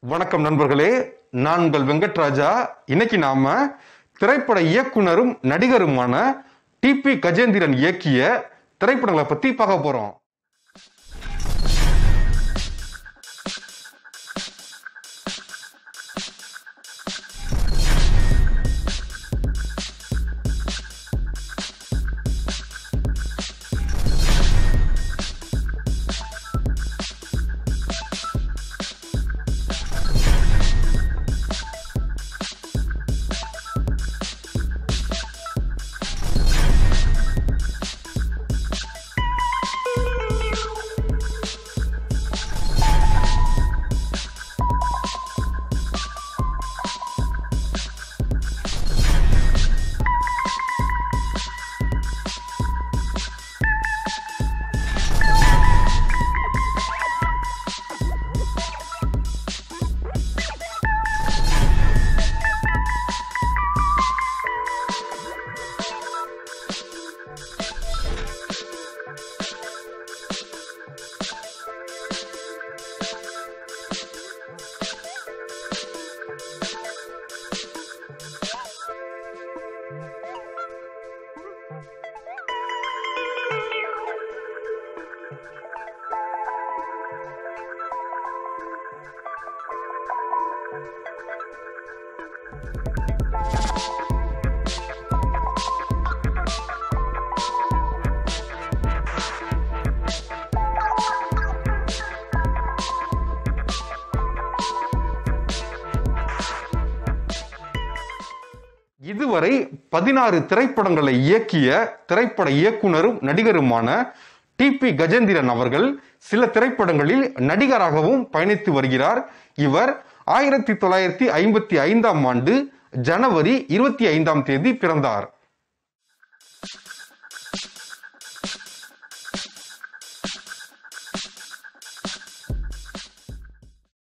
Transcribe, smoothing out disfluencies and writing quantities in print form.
வணக்கம் நண்பர்களே, நான் உங்கள் வெங்கட்ராஜா. இன்னைக்கு நாம திரைப்பட இயக்குனரும் நடிகருமான டிபி கஜேந்திரன் இயக்கிய திரைப்படங்களை பத்தி பார்க்க போறோம். இதுவரை 16 திரைப்படங்களை இயக்கிய திரைப்பட இயக்குனரும் நடிகருமான டிபி கஜேந்திரன் அவர்கள் சில திரைப்படங்களில் நடிகராகவும் பயணித்து வருகிறார். இவர் 1955 ஜனவரி 25 பிறந்தார்.